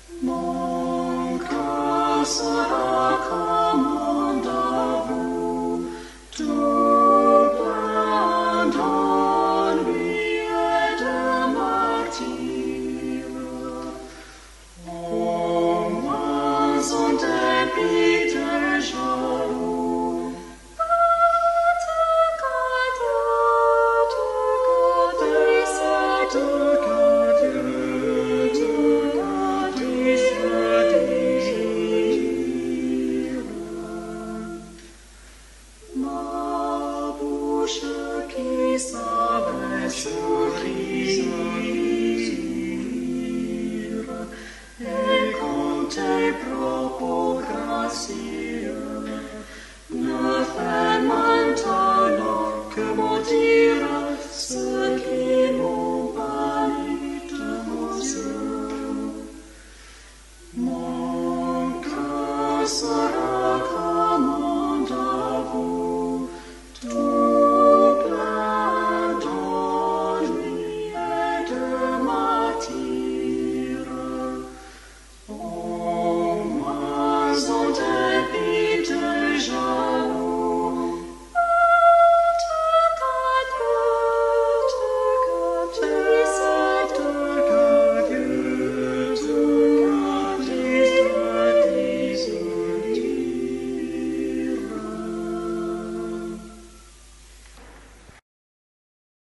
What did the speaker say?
Mon cœur sera commandant vous, tout plein d'ennui et de martyrs. Au moins en dépit des jaloux, ma bouche qui savait sourire et compter propos gracieux ne fait maintenant que maudire ceux qui m'ont banni de vos yeux. Mon cœur